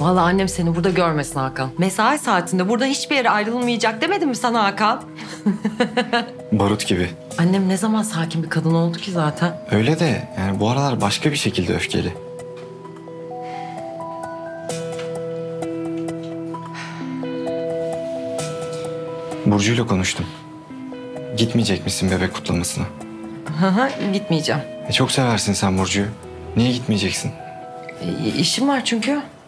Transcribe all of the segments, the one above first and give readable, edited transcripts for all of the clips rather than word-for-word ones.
Vallahi annem seni burada görmesin Hakan. Mesai saatinde burada hiçbir yere ayrılmayacak demedim mi sana Hakan? Barut gibi. Annem ne zaman sakin bir kadın oldu ki zaten? Öyle de yani bu aralar başka bir şekilde öfkeli. Burcu'yla konuştum. Gitmeyecek misin bebek kutlamasına? Gitmeyeceğim. Çok seversin sen Burcu'yu. Niye gitmeyeceksin? İşim var çünkü.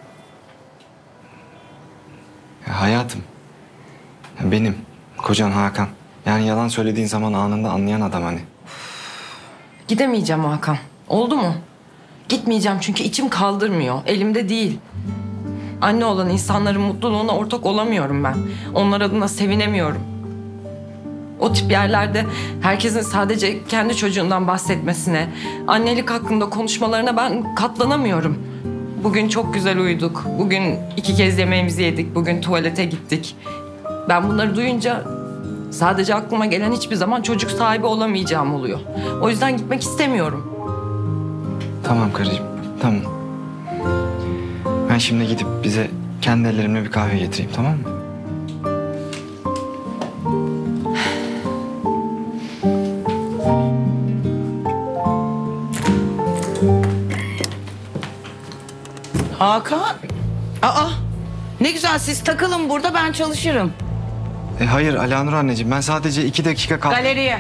Hayatım. Benim. Kocan Hakan. Yani yalan söylediğin zaman anında anlayan adam hani. Gidemeyeceğim Hakan. Oldu mu? Gitmeyeceğim çünkü içim kaldırmıyor. Elimde değil. Anne olan insanların mutluluğuna ortak olamıyorum ben. Onlar adına sevinemiyorum. O tip yerlerde herkesin sadece kendi çocuğundan bahsetmesine, annelik hakkında konuşmalarına ben katlanamıyorum. Bugün çok güzel uyuduk. Bugün 2 kez yemeğimizi yedik. Bugün tuvalete gittik. Ben bunları duyunca sadece aklıma gelen hiçbir zaman çocuk sahibi olamayacağım oluyor. O yüzden gitmek istemiyorum. Tamam karıcığım, tamam. Ben şimdi gidip bize kendi ellerimle bir kahve getireyim, tamam mı? Hakan. Aa, ne güzel siz takılın burada, ben çalışırım. Hayır Alanur anneciğim, ben sadece 2 dakika kaldım. Galeriye.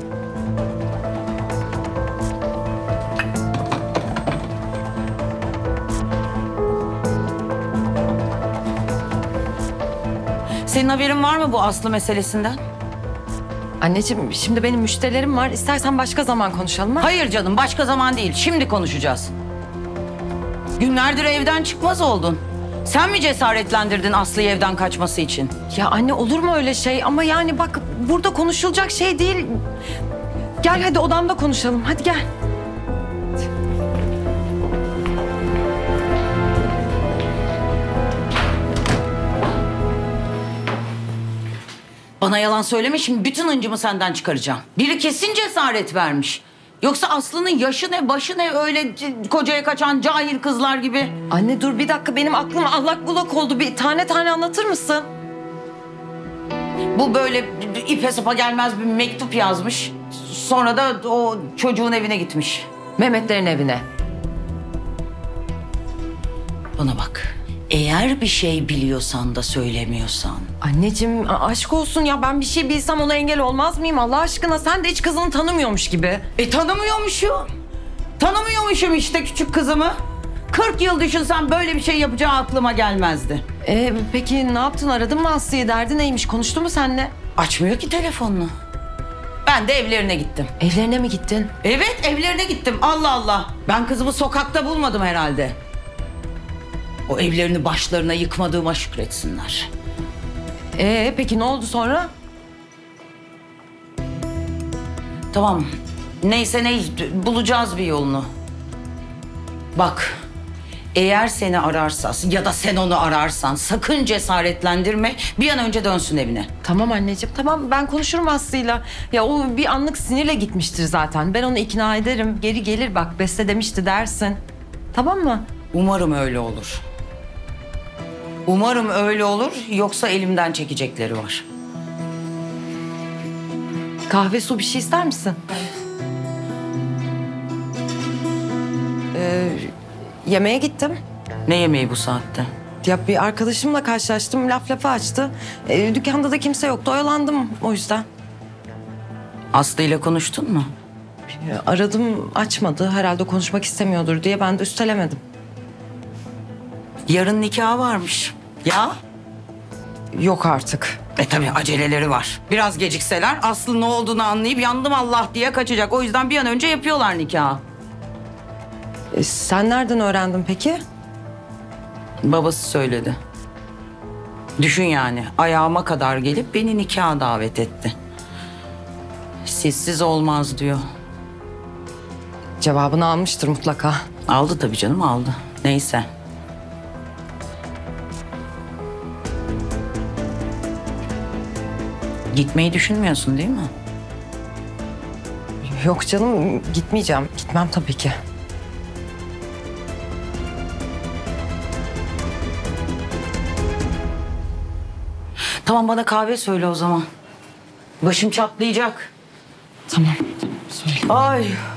Senin haberin var mı bu Aslı meselesinden? Anneciğim şimdi benim müşterilerim var. İstersen başka zaman konuşalım ha? Hayır canım, başka zaman değil. Şimdi konuşacağız. Günlerdir evden çıkmaz oldun. Sen mi cesaretlendirdin Aslı'yı evden kaçması için? Ya anne olur mu öyle şey? Ama yani bak burada konuşulacak şey değil. Gel hadi odamda konuşalım. Hadi gel. Bana yalan söyleme, şimdi bütün hıncımı senden çıkaracağım. Biri kesin cesaret vermiş. Yoksa Aslı'nın yaşı ne, başı ne, öyle kocaya kaçan cahil kızlar gibi. Anne dur bir dakika, benim aklım allak bullak oldu. Bir tane tane anlatır mısın? Bu böyle ipe sapa gelmez bir mektup yazmış. Sonra da o çocuğun evine gitmiş. Mehmetlerin evine. Bana bak. Eğer bir şey biliyorsan da söylemiyorsan. Anneciğim aşk olsun ya, ben bir şey bilsem ona engel olmaz mıyım Allah aşkına? Sen de hiç kızını tanımıyormuş gibi. Tanımıyormuşum. Tanımıyormuşum işte küçük kızımı. 40 yıl düşünsem böyle bir şey yapacağı aklıma gelmezdi. Peki ne yaptın? Aradın mı Aslı'yı? Derdi neymiş? Konuştu mu seninle? Açmıyor ki telefonunu. Ben de evlerine gittim. Evlerine mi gittin? Evet, evlerine gittim. Allah Allah. Ben kızımı sokakta bulmadım herhalde. O evlerini başlarına yıkmadığıma şükretsinler. Peki ne oldu sonra? Tamam. Neyse bulacağız bir yolunu. Bak. Eğer seni ararsa ya da sen onu ararsan sakın cesaretlendirme. Bir an önce dönsün evine. Tamam anneciğim, tamam, ben konuşurum Aslı'yla. Ya o bir anlık sinirle gitmiştir zaten. Ben onu ikna ederim. Geri gelir, bak Beste demişti dersin. Tamam mı? Umarım öyle olur. Umarım öyle olur, yoksa elimden çekecekleri var. Kahve, su, bir şey ister misin? Yemeğe gittim. Ne yemeği bu saatte? Ya bir arkadaşımla karşılaştım, laf lafa açtı. Dükkanda da kimse yoktu, oyalandım o yüzden. Aslı ile konuştun mu? Aradım, açmadı. Herhalde konuşmak istemiyordur diye ben de üstelemedim. Yarın nikahı varmış. Ya? Yok artık. Tabii aceleleri var. Biraz gecikseler Aslı ne olduğunu anlayıp yandım Allah diye kaçacak. O yüzden bir an önce yapıyorlar nikahı. Sen nereden öğrendin peki? Babası söyledi. Düşün yani, ayağıma kadar gelip beni nikaha davet etti. Sizsiz olmaz diyor. Cevabını almıştır mutlaka. Aldı tabii canım, aldı. Neyse. Gitmeyi düşünmüyorsun değil mi? Yok canım, gitmeyeceğim. Gitmem tabii ki. Tamam, bana kahve söyle o zaman. Başım çatlayacak. Tamam. Söyle. Ay.